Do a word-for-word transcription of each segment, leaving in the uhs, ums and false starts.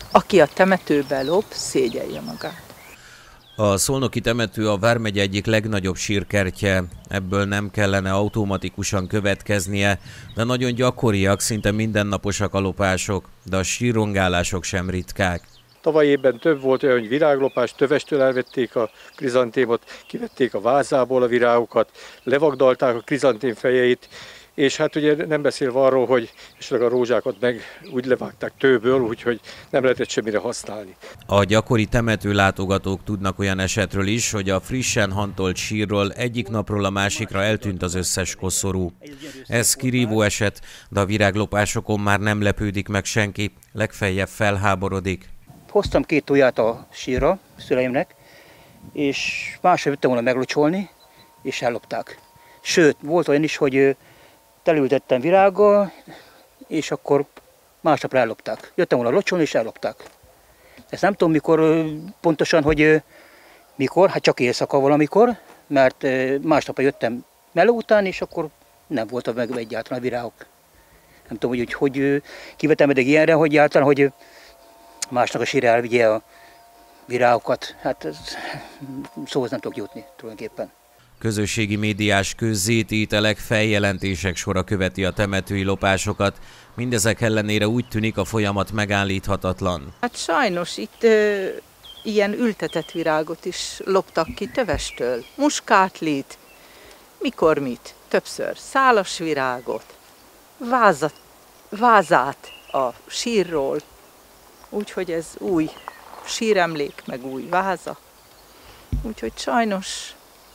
Aki a temetőbe lop, szégyelje magát. A szolnoki temető a vármegye egyik legnagyobb sírkertje, ebből nem kellene automatikusan következnie, de nagyon gyakoriak, szinte mindennaposak a lopások, de a sírrongálások sem ritkák. Tavaly évben több volt olyan, hogy viráglopás, tövestől elvették a krizantémot, kivették a vázából a virágokat, levagdalták a krizantém fejeit, és hát ugye nem beszélve arról, hogy esetleg a rózsákat meg úgy levágták tőből, úgyhogy nem lehetett semmire használni. A gyakori temetőlátogatók tudnak olyan esetről is, hogy a frissen hantolt sírról egyik napról a másikra eltűnt az összes koszorú. Ez kirívó eset, de a viráglopásokon már nem lepődik meg senki, legfeljebb felháborodik. Hoztam két toját a sírra szüleimnek, és másra jöttem volna meglocsolni, és ellopták. Sőt, volt olyan is, hogy telültettem virággal, és akkor másnapra ellopták. Jöttem volna locsolni, és ellopták. Ezt nem tudom mikor pontosan, hogy mikor, hát csak éjszaka valamikor, mert másnapra jöttem meló után, és akkor nem voltak meg egyáltalán a virágok. Nem tudom, hogy, hogy kivetemedek ilyenre, hogy egyáltalán, hogy másnak a sírra elvigye a virágokat. Hát ez, szóhoz nem tudok jutni tulajdonképpen. Közösségi médiás közzétételek, feljelentések sora követi a temetői lopásokat. Mindezek ellenére úgy tűnik, a folyamat megállíthatatlan. Hát sajnos itt ö, ilyen ültetett virágot is loptak ki tövestől. Muskátlit, mikor mit, többször szálas virágot, vázat, vázát a sírról. Úgyhogy ez új síremlék, meg új váza. Úgyhogy sajnos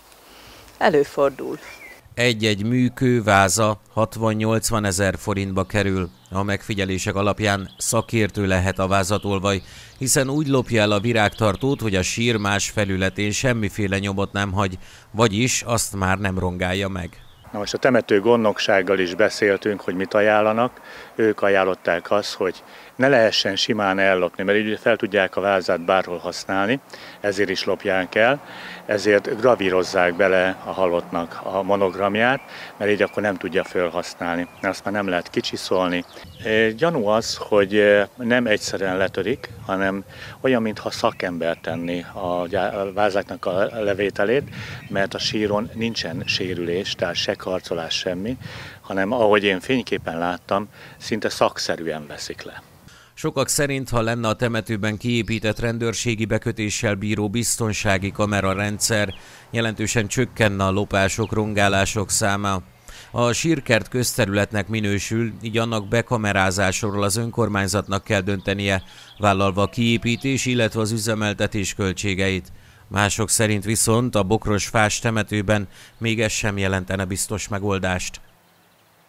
előfordul. Egy-egy műkő váza hatvan-nyolcvan ezer forintba kerül. A megfigyelések alapján szakértő lehet a vázatolvaj, hiszen úgy lopja el a virágtartót, hogy a sír más felületén semmiféle nyomot nem hagy, vagyis azt már nem rongálja meg. Na most a temető gondnoksággal is beszéltünk, hogy mit ajánlanak. Ők ajánlották azt, hogy ne lehessen simán ellopni, mert így fel tudják a vázát bárhol használni, ezért is lopják el, ezért gravírozzák bele a halottnak a monogramját, mert így akkor nem tudja felhasználni, azt már nem lehet kicsiszolni. Gyanú az, hogy nem egyszerűen letörik, hanem olyan, mintha szakember tenni a vázáknak a levételét, mert a síron nincsen sérülés, tehát se karcolás, semmi, hanem ahogy én fényképen láttam, szinte szakszerűen veszik le. Sokak szerint, ha lenne a temetőben kiépített rendőrségi bekötéssel bíró biztonsági kamerarendszer, jelentősen csökkenne a lopások, rongálások száma. A sírkert közterületnek minősül, így annak bekamerázásról az önkormányzatnak kell döntenie, vállalva a kiépítés, illetve az üzemeltetés költségeit. Mások szerint viszont a Bokros-Fás temetőben még ez sem jelentene biztos megoldást.